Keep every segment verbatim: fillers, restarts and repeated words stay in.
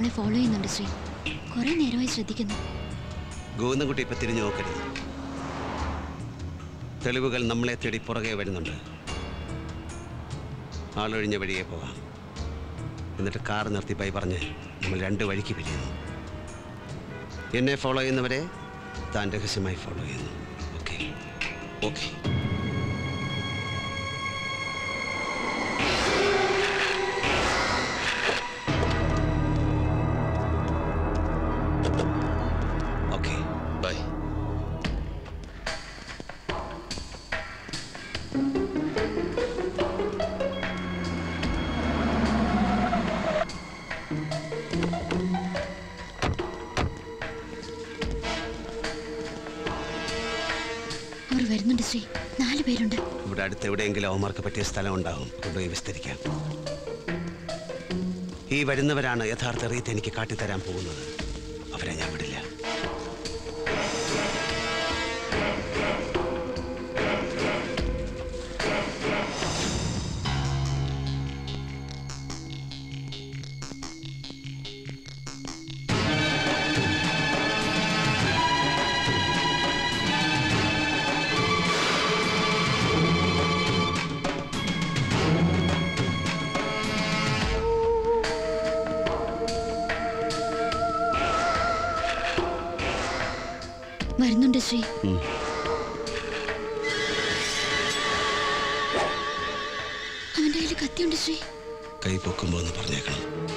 നമ്മളെ ഫോളോ ചെയ്യുന്നുണ്ട് ശ്രീ. കുറെ നേരമായി ശ്രദ്ധിക്കുന്നു. ഗോവിന്ദൻ കുട്ടി ഇപ്പൊ തിരിഞ്ഞു നോക്കരുത്. തെളിവുകൾ നമ്മളെ തേടി പുറകെ വരുന്നുണ്ട്. ആളൊഴിഞ്ഞ വഴിയെ പോവാം. എന്നിട്ട് കാർ നിർത്തി പോയി പറഞ്ഞ് നമ്മൾ രണ്ട് വഴിക്ക് പിരിയുന്നു. എന്നെ ഫോളോ ചെയ്യുന്നവരെ താൻ രഹസ്യമായി ഫോളോ ചെയ്യുന്നു. Okay okay. Okay bye. വരുന്നുണ്ട് ശ്രീ. നാല് പേരുണ്ട്. ഇവിടെ അടുത്ത് എവിടെയെങ്കിലും അവന്മാർക്ക് പറ്റിയ സ്ഥലം ഉണ്ടാവും. കൊണ്ടുപോയി വിസ്തരിക്കാം. ഈ വരുന്നവരാണ് യഥാർത്ഥ റീത്ത് എനിക്ക് കാട്ടിത്തരാൻ പോകുന്നത്. അവരെ ഞാൻ വിടില്ല. വരുന്നുണ്ട് ശ്രീ. അവന്റെ കയ്യിൽ കത്തിയുണ്ട് ശ്രീ. കൈ പൊക്കുമ്പോ എന്ന് പറഞ്ഞേക്കണം.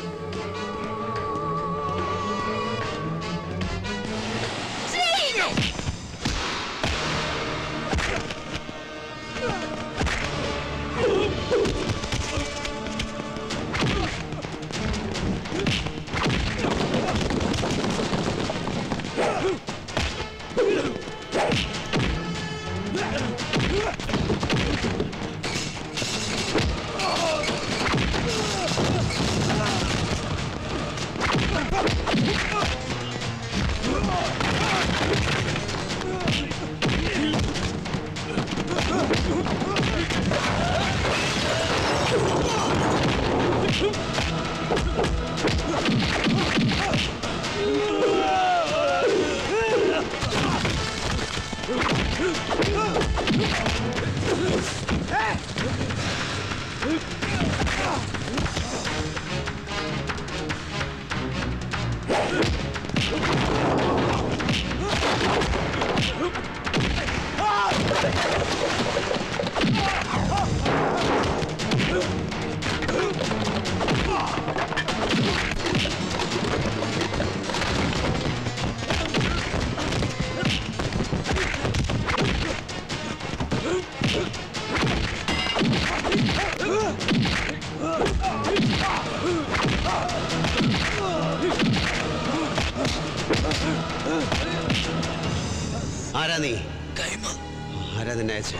ആരാ നീ? ആരാ നിന്നെ അയച്ചേ?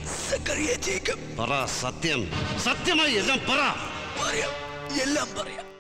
പറ, സത്യം സത്യമായി എല്ലാം പറ. എല്ലാം പറയാം.